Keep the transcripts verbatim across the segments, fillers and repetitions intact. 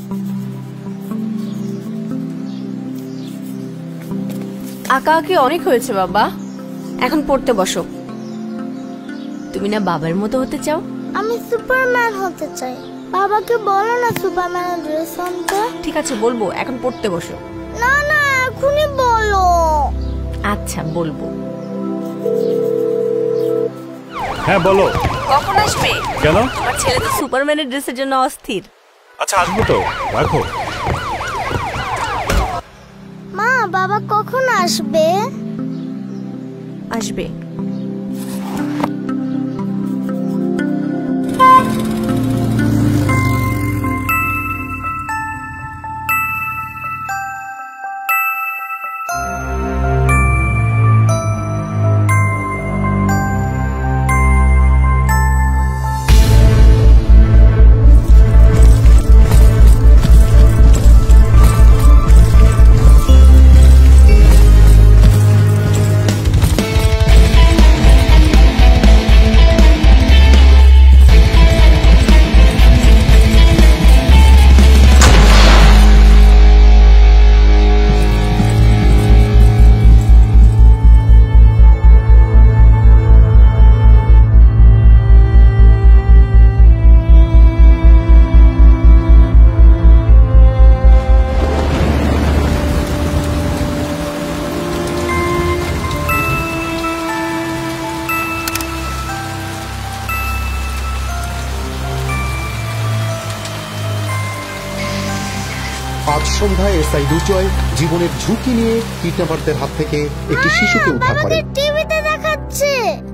আঁকা আঁকি অনেক হয়েছে বাবা, এখন পড়তে বসো। তুমি না বাবার মতো হতে চাও? আমি সুপারম্যান হতে চাই। বাবাকে বলো না সুপারম্যানের ড্রেস আনতে। ঠিক আছে বলবো, এখন পড়তে বসো। না না এখনই বলো। আচ্ছা বলবো। হ্যাঁ বলো। কখন আসবে? কেন? আমার ছেলে তো সুপারম্যানের ড্রেসের জন্য অস্থির। আচ্ছা আসবো তো, রাখো। মা বাবা কখন আসবে? আসবে। আজ সন্ধ্যায় এসআই দুর্জয় জীবনের ঝুঁকি নিয়ে কিডন্যাপারদের হাত থেকে একটি শিশুকে উদ্ধার করে। টিভিতে দেখাচ্ছে।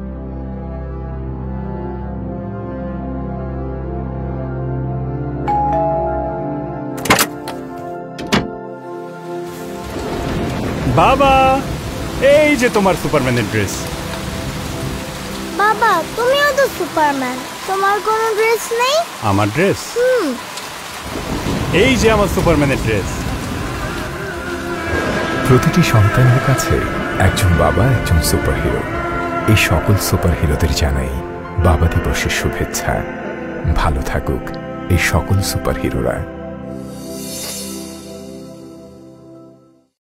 বাবা, এই যে তোমার সুপারম্যানের ড্রেস। বাবা তুমিও তো সুপারম্যান, তোমার কোনো ড্রেস নেই? আমার ড্রেস? হুম। এই যে আমার সুপারম্যানের ড্রেস। প্রতিটি সন্তানের কাছে একজন বাবা একজন সুপারহিরো। এই সকল সুপারহিরোদের জানাই বাবা দিবসের শুভেচ্ছা। ভালো থাকুক এই সকল সুপারহিরোরা।